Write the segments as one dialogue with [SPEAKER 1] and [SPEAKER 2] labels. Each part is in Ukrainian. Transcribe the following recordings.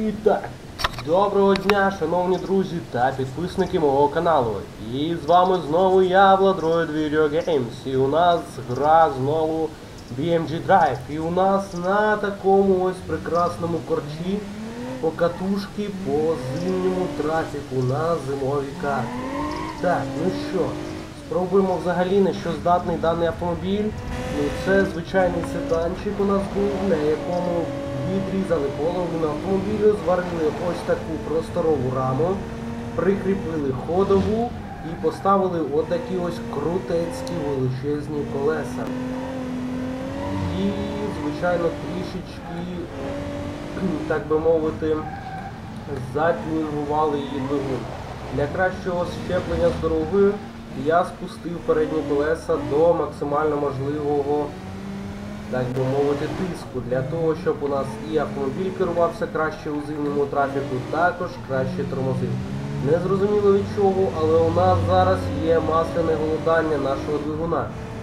[SPEAKER 1] І так, доброго дня, шановні друзі та підписники мого каналу. І з вами знову я, Владроїд Video Games. І у нас гра знову BeamNG Drive. І у нас на такому ось прекрасному корчі покатушки по зимньому трафіку на зимовій карті. Так, ну що, спробуємо взагалі на що здатний даний автомобіль. Ну, це звичайний седанчик у нас був, на якому відрізали половину автомобілю, зварили ось таку просторову раму, прикріпили ходову і поставили отакі ось крутецькі величезні колеса. І, звичайно, трішечки, так би мовити, затюнгували її двигун. Для кращого щеплення з дороги я спустив передні колеса до максимально можливого, так би мовити, тиску, для того, щоб у нас і автомобіль керувався краще у зимньому трафіку, також краще тормозив. Не зрозуміло від чого, але у нас зараз є масляне голодання нашого двигуна.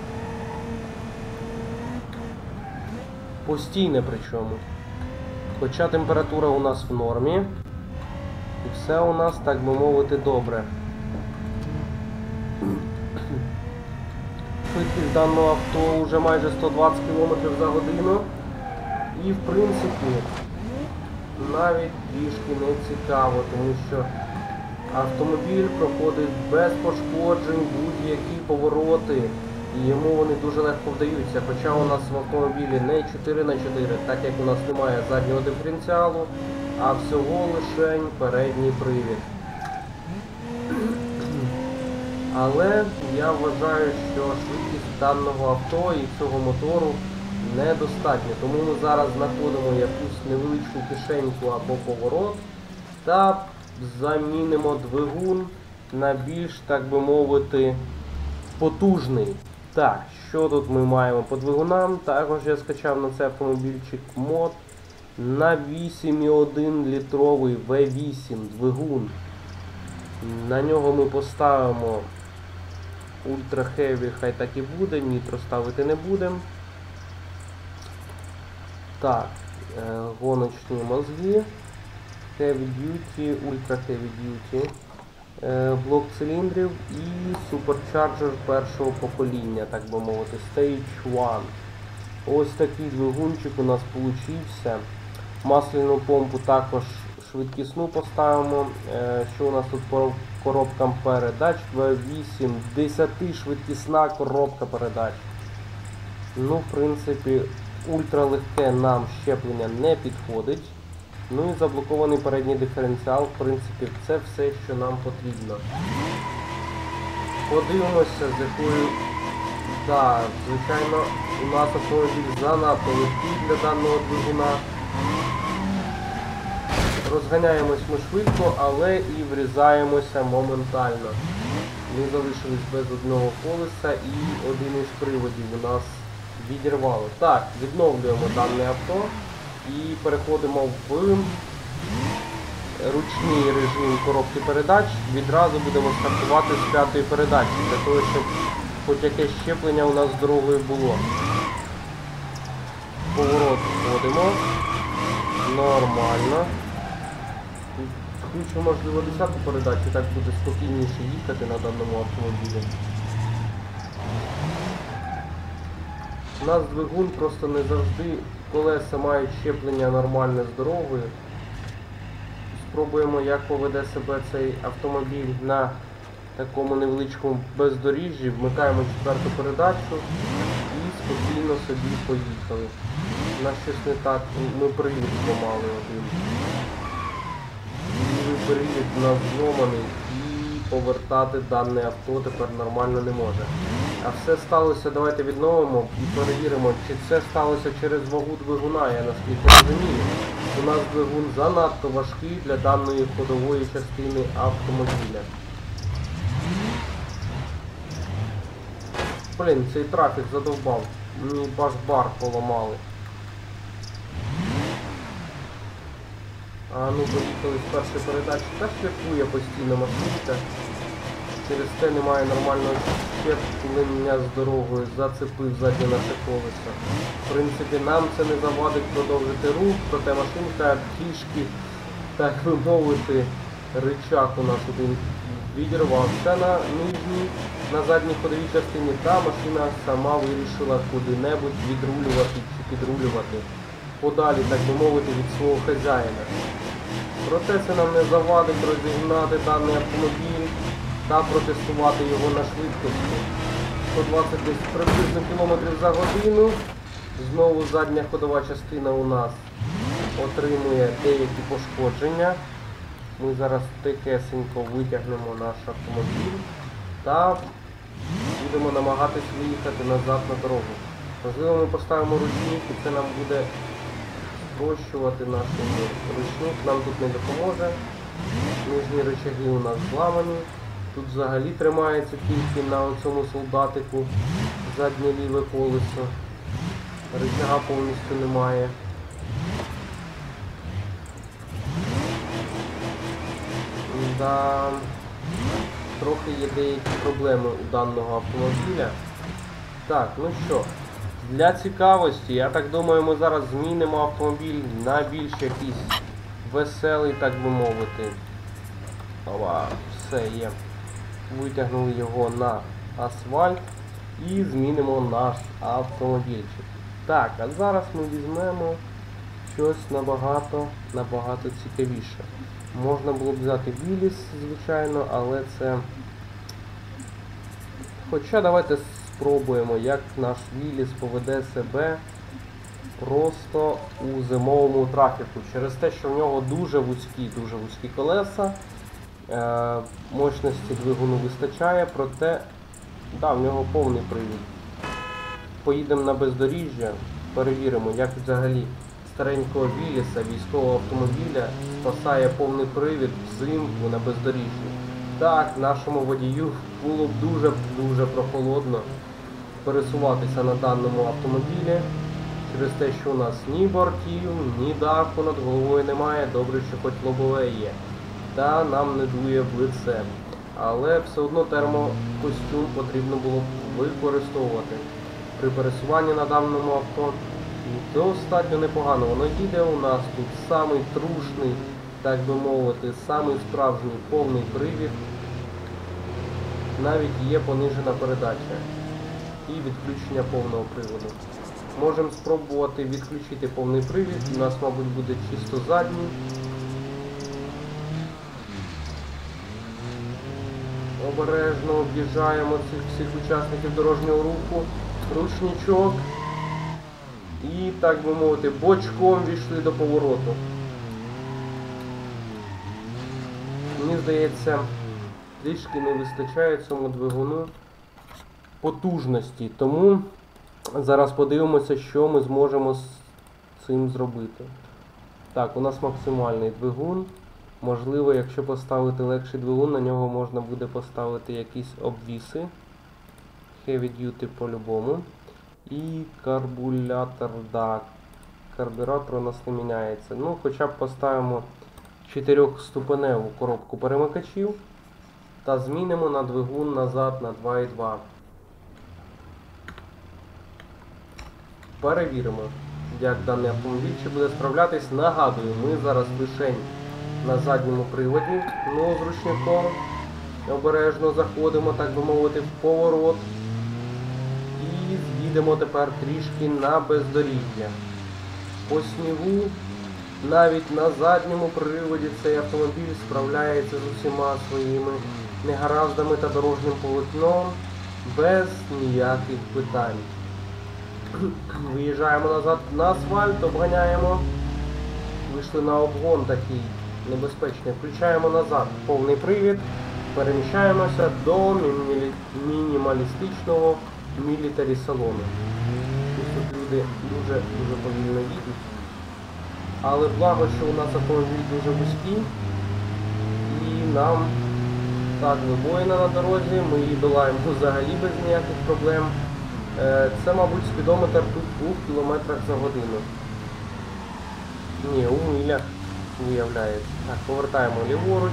[SPEAKER 1] Постійне причому. Хоча температура у нас в нормі, і все у нас, так би мовити, добре. Швидкість даного авто вже майже 120 км за годину. І в принципі навіть трішки не цікаво, тому що автомобіль проходить без пошкоджень будь-які повороти. І йому вони дуже легко вдаються. Хоча у нас в автомобілі не 4х4, так як у нас немає заднього диференціалу, а всього лише передній привід. Але я вважаю, що швидкість даного авто і цього мотору недостатньо. Тому ми зараз знаходимо якусь невеличку кишеньку або поворот та замінимо двигун на більш, так би мовити, потужний. Так, що тут ми маємо по двигунам? Також я скачав на цей автомобільчик мод на 8,1 літровий V8 двигун. На нього ми поставимо Ultra Heavy, хай так і буде, нітро ставити не будемо. Так, гоночні мозги, Heavy Duty, Ultra Heavy Duty, блок циліндрів і суперчарджер першого покоління, так би мовити, Stage 1. Ось такий двигунчик у нас получився. Масляну помпу також швидкісну поставимо. Що у нас тут по коробкам передач? V8, 10-швидкісна коробка передач. Ну, в принципі, ультралегке нам щеплення не підходить. Ну і заблокований передній диференціал, в принципі, це все, що нам потрібно. Подивимося, з якою... Так, звичайно, у нас автомобіль занадто легкий для даного двигуна. Розганяємось ми швидко, але і врізаємося моментально. Ми залишились без одного колеса і один із приводів у нас відірвало. Так, відновлюємо дане авто і переходимо в ручний режим коробки передач. Відразу будемо стартувати з 5-ї передачі, для того, щоб хоч якесь щеплення у нас з дорогою було. Поворот вводимо. Нормально. Включу, можливо, 10-ту передачу, так буде спокійніше їхати на даному автомобілі. У нас двигун просто не завжди, колеса мають щеплення нормальне з дорогою. Спробуємо, як поведе себе цей автомобіль на такому невеличкому бездоріжжі. Вмикаємо 4-ту передачу і спокійно собі поїхали. У нас щось не так, ми привід зламали один. І привід у нас зломаний і повертати дане авто тепер нормально не може. А все сталося, давайте відновимо і перевіримо, чи це сталося через вагу двигуна, я наскільки розумію. У нас двигун занадто важкий для даної ходової частини автомобіля. Блін, цей трафік задовбав. Мені баш-бар поламали. А ну, поїхали з першої передачі. Та шляхує постійно машинка. Через те немає нормального щеплення з дорогою, зацепив заднє наше колесо. В принципі, нам це не завадить продовжити рух, проте машинка трішки так би мовити, рычаг у нас один відірвався на нижній, на задній ходовій частині, та машина сама вирішила куди-небудь відрулювати чи підрулювати подалі, так би мовити, від свого хазяїна. Проте це нам не завадить розігнати даний автомобіль та протестувати його на швидкості. 120 десь приблизно кілометрів за годину. Знову задня ходова частина у нас отримує деякі пошкодження. Ми зараз тихесенько витягнемо наш автомобіль та будемо намагатись виїхати назад на дорогу. Можливо, ми поставимо ручник і це нам буде спрощувати наш ручник, нам тут не допоможе. Нижні рычаги у нас зламані. Тут взагалі тримається тільки на цьому солдатику заднє ліве колесо. Рычага повністю немає. Да, трохи є деякі проблеми у даного автомобіля. Так, ну що, для цікавості, я так думаю, ми зараз змінимо автомобіль на більш якийсь веселий, так би мовити. Ова, все є. Витягнули його на асфальт і змінимо наш автомобільчик. Так, а зараз ми візьмемо щось набагато цікавіше. Можна було б взяти Вілліс, звичайно, але це... Хоча давайте спробуємо, як наш Вілліс поведе себе просто у зимовому трафіку. Через те, що в нього дуже вузькі колеса, мощності двигуну вистачає, проте, да, в нього повний привід. Поїдемо на бездоріжжя, перевіримо, як взагалі старенького Вілліса, військового автомобіля, спасає повний привід взимку на бездоріжжі. Так, нашому водію було б дуже прохолодно пересуватися на даному автомобілі, через те, що у нас ні бортів, ні даху над головою немає, добре, що хоч лобове є, та нам не дує в лице. Але все одно термокостюм потрібно було б використовувати при пересуванні на даному авто. І достатньо непогано воно їде у нас тут самий трушний, так би мовити, самий справжній повний привід. Навіть є понижена передача і відключення повного приводу. Можемо спробувати відключити повний привід, у нас, мабуть, буде чисто задній. Обережно об'їжджаємо цих всіх учасників дорожнього руху, ручничок. І, так би мовити, бочком війшли до повороту. Мені здається, трішки не вистачає цьому двигуну потужності. Тому зараз подивимося, що ми зможемо з цим зробити. Так, у нас максимальний двигун. Можливо, якщо поставити легший двигун, на нього можна буде поставити якісь обвіси. Heavy duty по-любому. І карбюратор, да, карбюратор у нас не міняється. Ну, хоча б поставимо 4-ступеневу коробку перемикачів та змінимо на двигун назад на 2.2. Перевіримо, як даний автомобіль буде справлятись. Нагадую, ми зараз лише на задньому приводі, ну, з ручником. Обережно заходимо, так би мовити, в поворот. І з'їдемо тепер трішки на бездоріжжя. По снігу, навіть на задньому приводі цей автомобіль справляється з усіма своїми негараздами та дорожнім полотном без ніяких питань. Виїжджаємо назад на асфальт, обганяємо. Вийшли на обгон такий небезпечний. Включаємо назад повний привід. Переміщаємося до мінімалістичного мілітарі салону. Тут люди дуже повільно їдуть. Але благо, що у нас автомобіль дуже вузький. І нам так вибоїна на дорозі. Ми її долаємо взагалі без ніяких проблем. Це, мабуть, спідометр тут 2 км за годину. Ні, у милях виявляється. Так, повертаємо ліворуч.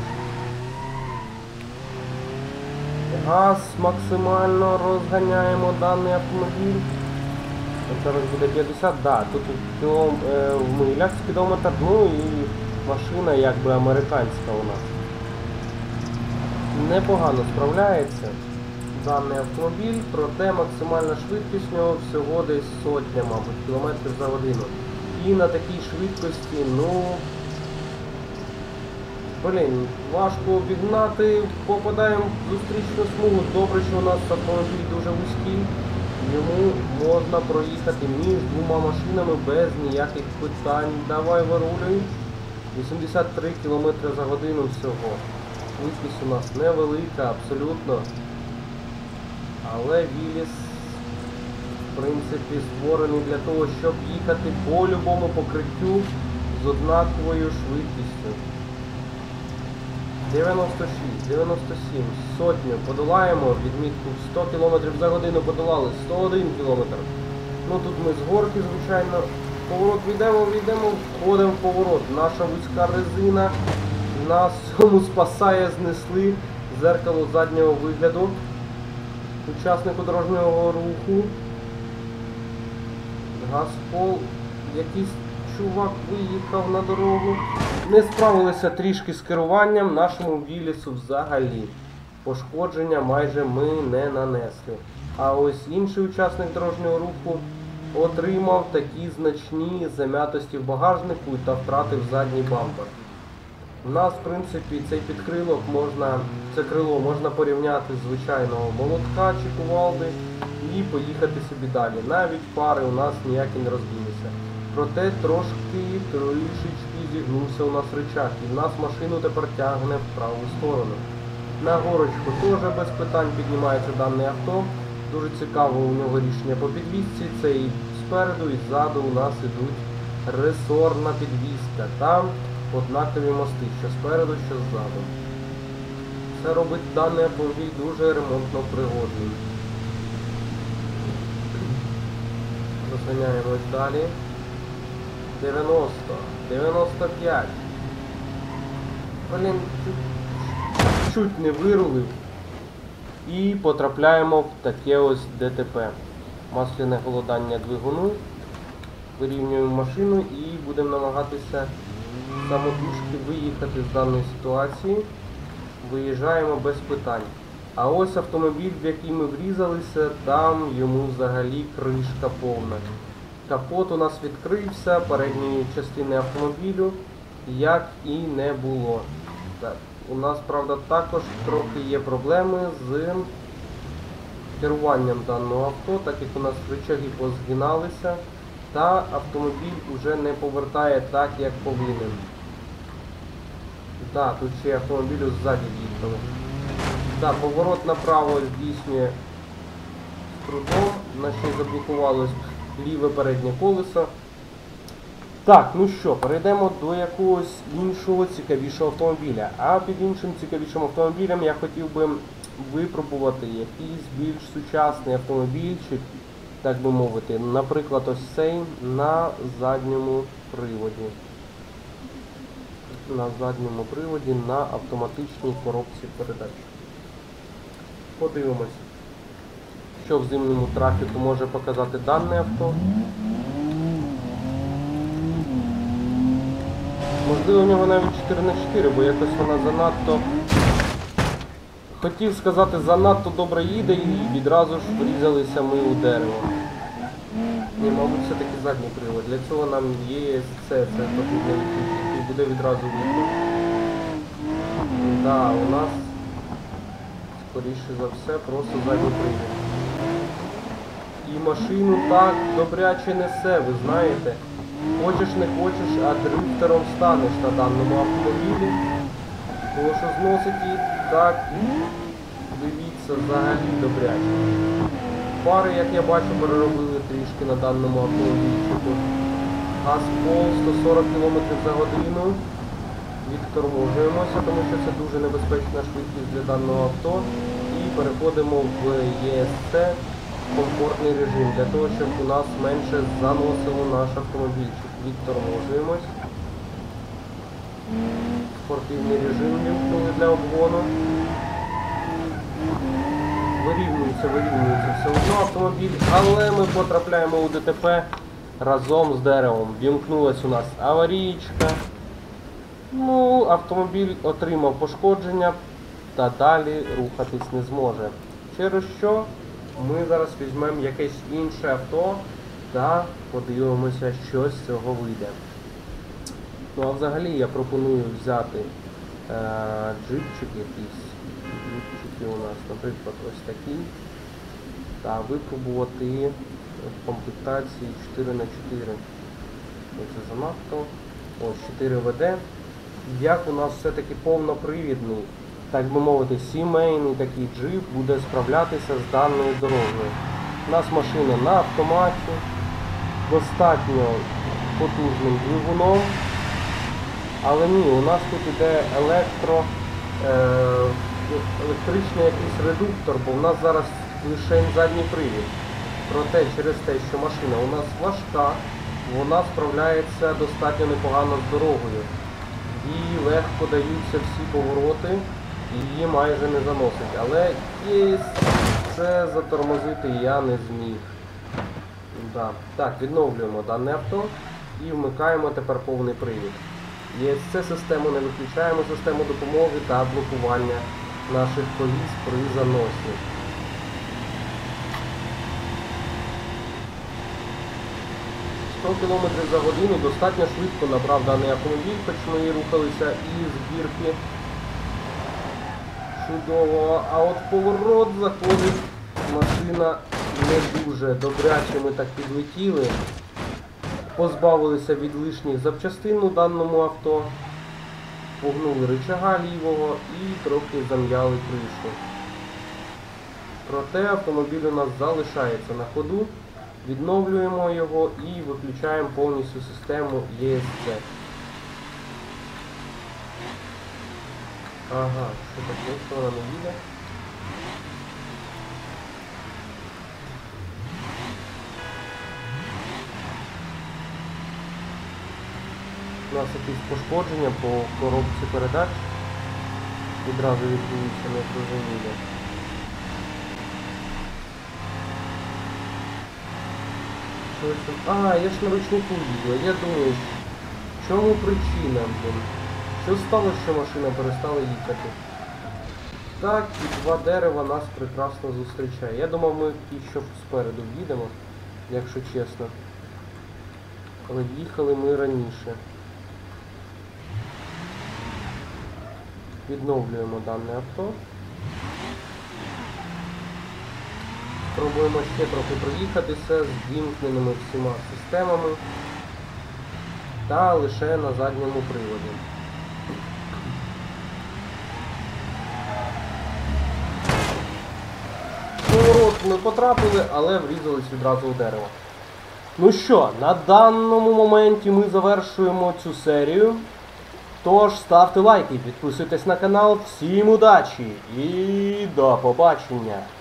[SPEAKER 1] Газ максимально розганяємо даний автомобіль. Зараз буде 50, да, тут в милях спідометр, ну і машина якби американська у нас. Непогано справляється даний автомобіль, проте максимальна швидкість у нього всього десь сотня, мабуть, кілометрів за годину. І на такій швидкості, ну... Блін, важко обігнати, попадаємо в зустрічну смугу. Добре, що у нас автомобіль дуже вузький, йому можна проїхати між двома машинами без ніяких питань. Давай вирулюй. 83 км за годину всього. Швидкість у нас невелика, абсолютно. Але Вілліс, в принципі, створений для того, щоб їхати по любому покриттю з однаковою швидкістю. 96, 97, сотню подолаємо, відмітку 100 км за годину подолали, 101 км. Ну тут ми з горки, звичайно, поворот війдемо, входимо в поворот. Наша вузька резина нас цьому спасає, знесли зеркало заднього вигляду учаснику дорожнього руху. Газпол, якийсь чувак виїхав на дорогу. Не справилися трішки з керуванням, нашому Віллісу взагалі пошкодження майже ми не нанесли. А ось інший учасник дорожнього руху отримав такі значні зам'ятості в багажнику та втратив задній бампер. У нас, в принципі, цей підкрилок можна, це крило можна порівняти з звичайного молотка чи кувалди і поїхати собі далі. Навіть фари у нас ніякі не розбилися. Проте трішечки зігнувся у нас рычаг, і в нас машину тепер тягне в праву сторону. На горочку теж без питань піднімається дане авто. Дуже цікаво у нього рішення по підвісці. Це і спереду, і ззаду у нас ідуть ресорна підвіска. Там однакові мости, що спереду, що ззаду. Це робить даний автомобіль дуже ремонтно пригодним. Розганяємось далі. 90, 95. Блін, чуть не вирулив. І потрапляємо в таке ось ДТП. Масляне голодання двигуну. Вирівнюємо машину і будемо намагатися самотужки виїхати з даної ситуації. Виїжджаємо без питань. А ось автомобіль, в який ми врізалися, там йому взагалі кришка повна. Капот у нас відкрився, передньої частини автомобілю як і не було. Так, у нас, правда, також трохи є проблеми з керуванням даного авто, так як у нас рычаги позгиналися, та автомобіль уже не повертає так, як повинен. Так, тут ще автомобілю ззаді їхали. Так, поворот направо здійснює з трудом, на ще й заблокувалось ліве переднє колесо. Так, ну що, перейдемо до якогось іншого цікавішого автомобіля. А під іншим цікавішим автомобілем я хотів би випробувати якийсь більш сучасний автомобільчик, так би мовити. Наприклад, ось цей на задньому приводі. На задньому приводі на автоматичній коробці передач. Подивимось, що в зимньому трафіку може показати дане авто. Можливо, в нього навіть 4х4, бо якось вона занадто... Хотів сказати, занадто добре їде і відразу ж врізалися ми у дерево. Ні, мабуть, все-таки задній привод. Для цього нам є це потрібно відключити і буде відразу видно. Так, у нас, скоріше за все, просто задній привід. І машину так добряче несе, ви знаєте. Хочеш не хочеш, а дрифтером станеш на даному автомобілі. Тому що зносить її так, дивіться, взагалі добряче. Фари, як я бачу, переробили трішки на даному автомобільчику. Газпол 140 км за годину. Відторможуємося, тому що це дуже небезпечна швидкість для даного авто. І переходимо в ЄСЦ, комфортний режим, для того, щоб у нас менше заносило наш автомобільчик. Відторможуємось. Спортивний режим вімкнули для обгону. Вирівнюється все одно автомобіль, але ми потрапляємо у ДТП разом з деревом. Вімкнулась у нас аварійка. Ну, автомобіль отримав пошкодження та далі рухатись не зможе. Через що ми зараз візьмемо якесь інше авто та подивимося, що з цього вийде. Ну а взагалі я пропоную взяти джипчик якийсь. Джипчики у нас, наприклад, ось такий. Та випробувати в комплектації 4х4. Це занадто. Ось 4 ВД. Як у нас все-таки повнопривідний, так би мовити, сімейний такий джип буде справлятися з даною дорогою. У нас машина на автоматі, достатньо потужним двигуном. Але ні, у нас тут іде електричний якийсь редуктор, бо в нас зараз лише задній привід. Проте через те, що машина у нас важка, вона справляється достатньо непогано з дорогою. Їй легко даються всі повороти, і її майже не заносить. Але це затормозити я не зміг. Да. Так, відновлюємо дане авто і вмикаємо тепер повний привід. ЄСЦ систему не виключаємо, систему допомоги та блокування наших коліс при заносі. Км за годину достатньо швидко набрав даний автомобіль, хоч ми рухалися із гірки. Чудово. А от поворот заходить, машина не дуже добряче, ми так підлетіли. Позбавилися від лишніх запчастин у даному авто, погнули рычага лівого і трохи зам'яли кришу. Проте автомобіль у нас залишається на ходу, відновлюємо його і виключаємо повністю систему ЄСЦ. Ага, що таке, що вона не їде? У нас якісь пошкодження по коробці передач. Відразу відбулися незрозуміло. А, я ж на ручнику їду. Я думаю, в чому причина, блін? Що сталося, що машина перестала їхати? Так, і два дерева нас прекрасно зустрічає. Я думав, ми ще спереду в'їдемо, якщо чесно. Але в'їхали ми раніше. Відновлюємо дане авто. Спробуємо ще трохи проїхатися з вімкненими всіма системами та лише на задньому приводі. Поворот ми потрапили, але врізались відразу у дерево. Ну що, на даному моменті ми завершуємо цю серію. Тож ставте лайки, підписуйтесь на канал. Всім удачі і до побачення!